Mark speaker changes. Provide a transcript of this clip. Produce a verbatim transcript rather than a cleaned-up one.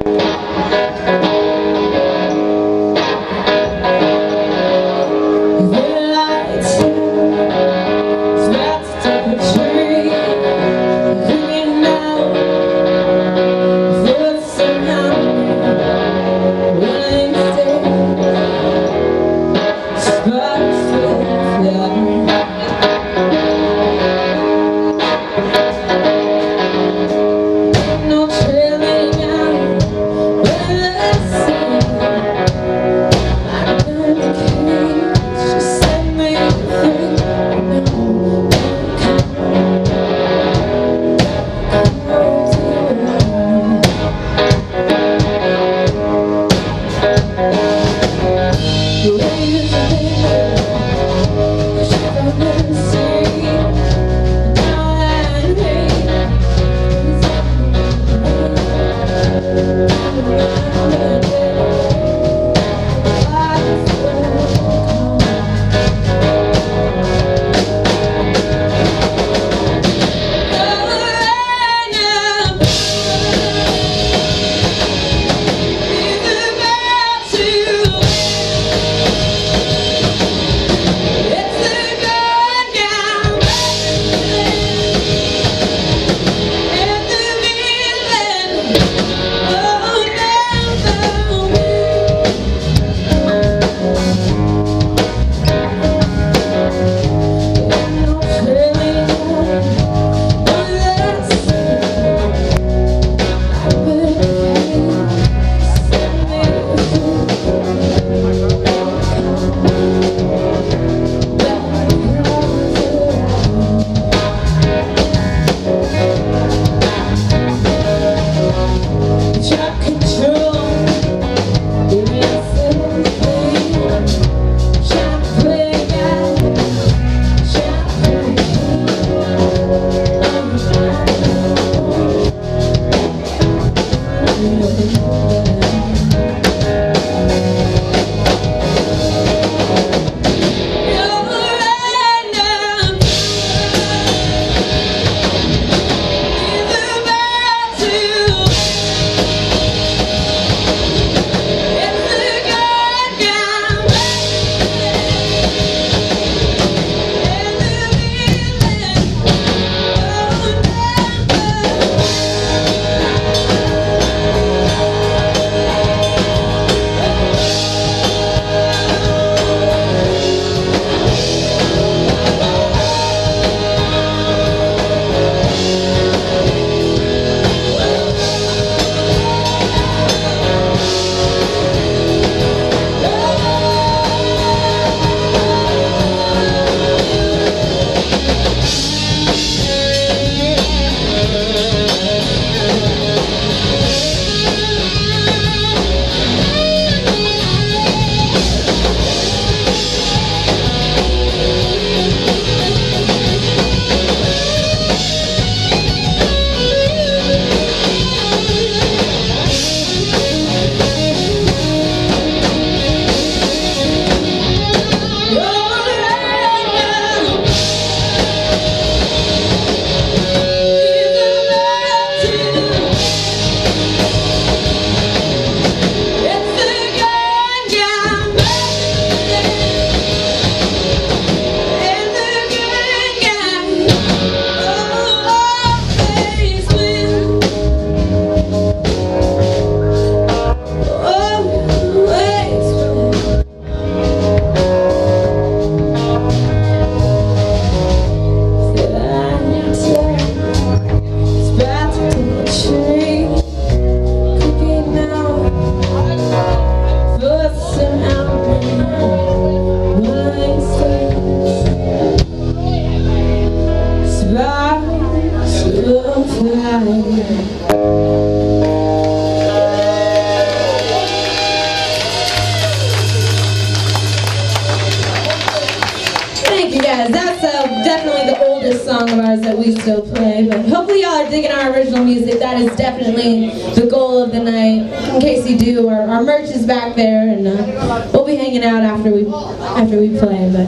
Speaker 1: Thank you guys. That's uh, definitely the oldest song of ours that we still play, but hopefully y'all are digging our original music. That is definitely the goal of the night. In case you do, our, our merch is back there, and uh, we'll be hanging out after we after we play. But